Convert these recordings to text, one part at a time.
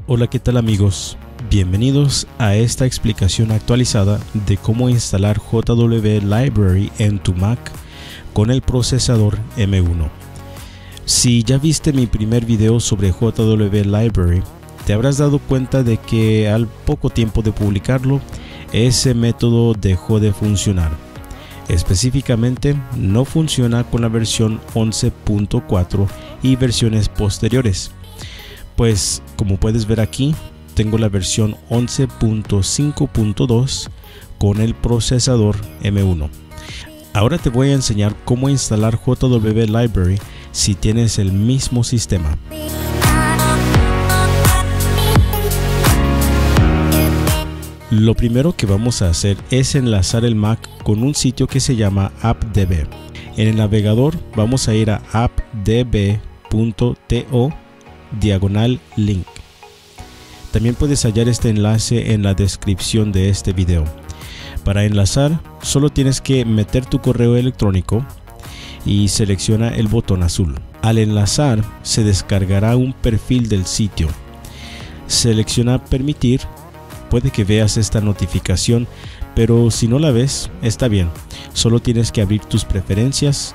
Hola, ¿qué tal amigos? Bienvenidos a esta explicación actualizada de cómo instalar JW Library en tu Mac con el procesador M1. Si ya viste mi primer video sobre JW Library, te habrás dado cuenta de que al poco tiempo de publicarlo, ese método dejó de funcionar. Específicamente, no funciona con la versión 11.4 y versiones posteriores. Pues como puedes ver aquí, tengo la versión 11.5.2 con el procesador M1. Ahora te voy a enseñar cómo instalar JW Library si tienes el mismo sistema. Lo primero que vamos a hacer es enlazar el Mac con un sitio que se llama appdb. En el navegador vamos a ir a appdb.to/link. También puedes hallar este enlace en la descripción de este video. Para enlazar, solo tienes que meter tu correo electrónico y selecciona el botón azul. Al enlazar, se descargará un perfil del sitio. Selecciona permitir. Puede que veas esta notificación, pero si no la ves, está bien. Solo tienes que abrir tus preferencias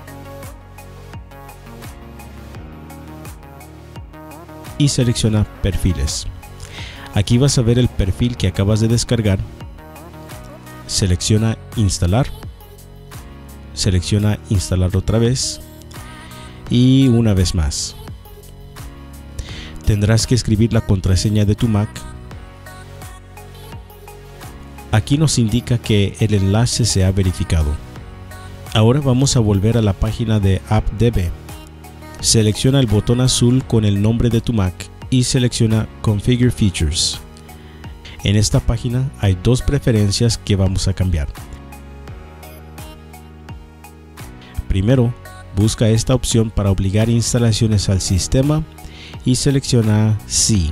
y selecciona perfiles. Aquí vas a ver el perfil que acabas de descargar. Selecciona instalar. Selecciona instalar otra vez y una vez más. Tendrás que escribir la contraseña de tu Mac. Aquí nos indica que el enlace se ha verificado. Ahora vamos a volver a la página de appdb. Selecciona el botón azul con el nombre de tu Mac y selecciona Configure Features. En esta página hay dos preferencias que vamos a cambiar. Primero, busca esta opción para obligar instalaciones al sistema y selecciona Sí.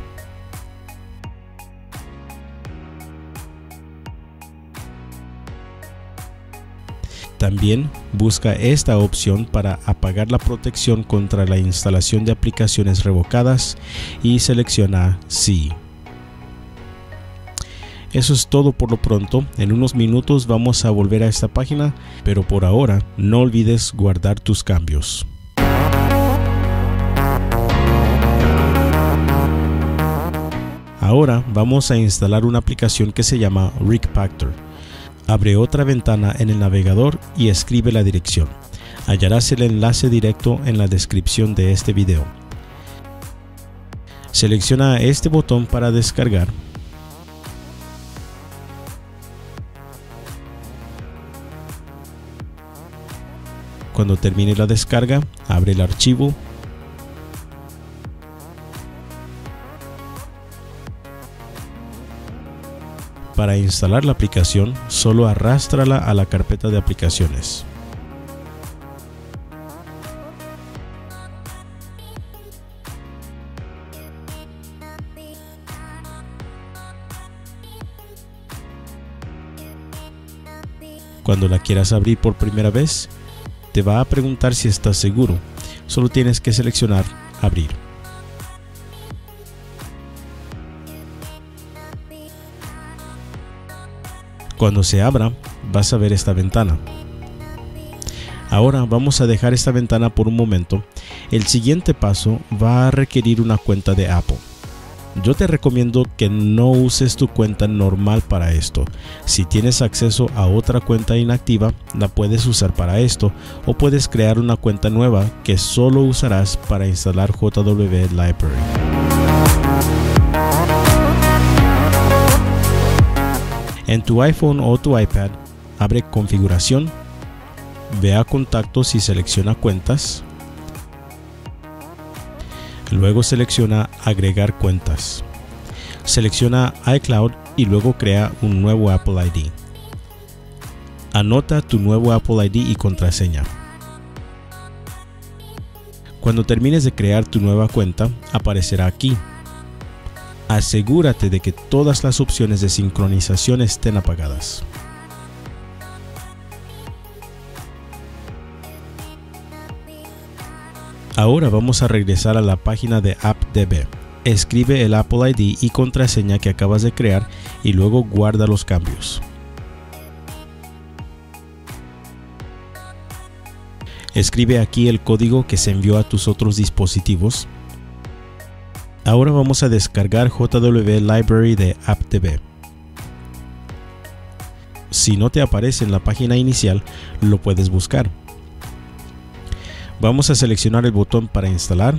También busca esta opción para apagar la protección contra la instalación de aplicaciones revocadas y selecciona Sí. Eso es todo por lo pronto. En unos minutos vamos a volver a esta página, pero por ahora no olvides guardar tus cambios. Ahora vamos a instalar una aplicación que se llama RigPactor. Abre otra ventana en el navegador y escribe la dirección. Hallarás el enlace directo en la descripción de este video. Selecciona este botón para descargar. Cuando termine la descarga, abre el archivo. Para instalar la aplicación, solo arrástrala a la carpeta de aplicaciones. Cuando la quieras abrir por primera vez, te va a preguntar si estás seguro. Solo tienes que seleccionar Abrir. Cuando se abra, vas a ver esta ventana. Ahora vamos a dejar esta ventana por un momento. El siguiente paso va a requerir una cuenta de Apple. Yo te recomiendo que no uses tu cuenta normal para esto. Si tienes acceso a otra cuenta inactiva, la puedes usar para esto, o puedes crear una cuenta nueva que solo usarás para instalar JW Library. En tu iPhone o tu iPad, abre Configuración, ve a Contactos y selecciona Cuentas. Luego selecciona Agregar cuentas. Selecciona iCloud y luego crea un nuevo Apple ID. Anota tu nuevo Apple ID y contraseña. Cuando termines de crear tu nueva cuenta, aparecerá aquí. Asegúrate de que todas las opciones de sincronización estén apagadas. Ahora vamos a regresar a la página de appdb. escribe el Apple ID y contraseña que acabas de crear y luego guarda los cambios. Escribe aquí el código que se envió a tus otros dispositivos. Ahora vamos a descargar JW Library de AppDB. Si no te aparece en la página inicial, lo puedes buscar. Vamos a seleccionar el botón para instalar.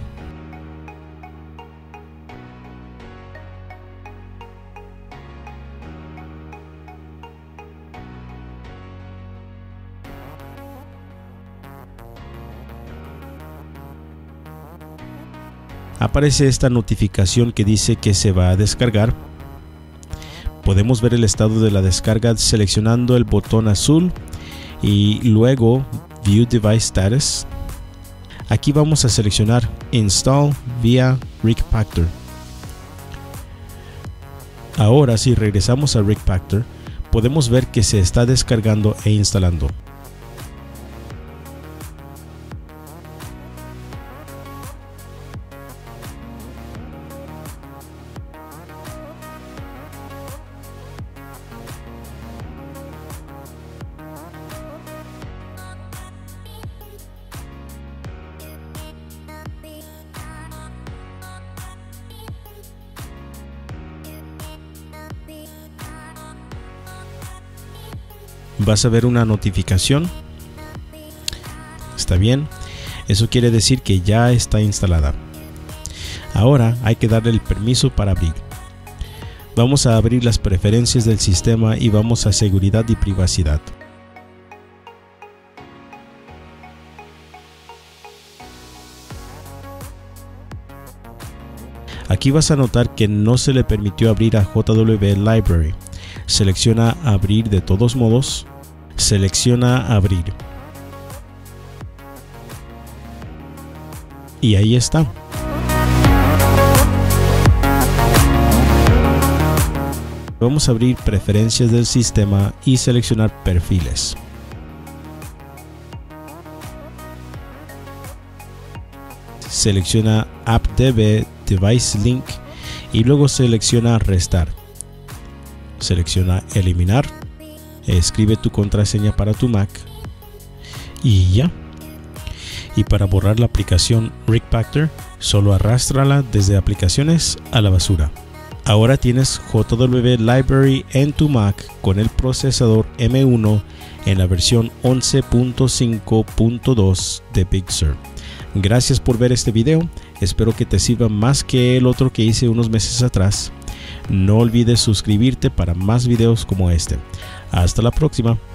Aparece esta notificación que dice que se va a descargar. Podemos ver el estado de la descarga seleccionando el botón azul y luego View Device Status. Aquí vamos a seleccionar Install via RigPactor. Ahora, si regresamos a RigPactor, podemos ver que se está descargando e instalando. Vas a ver una notificación. Está bien, eso quiere decir que ya está instalada. Ahora hay que darle el permiso para abrir. Vamos a abrir las preferencias del sistema y vamos a seguridad y privacidad. Aquí vas a notar que no se le permitió abrir a JW Library. Selecciona abrir de todos modos. Selecciona abrir. Y ahí está. Vamos a abrir preferencias del sistema y seleccionar perfiles. Selecciona AppDB Device Link y luego selecciona restar. Selecciona eliminar. Escribe tu contraseña para tu Mac y ya. Y para borrar la aplicación RigPactor, solo arrástrala desde aplicaciones a la basura. Ahora tienes JW Library en tu Mac con el procesador M1 en la versión 11.5.2 de Big Sur. Gracias por ver este video, espero que te sirva más que el otro que hice unos meses atrás. No olvides suscribirte para más videos como este. Hasta la próxima.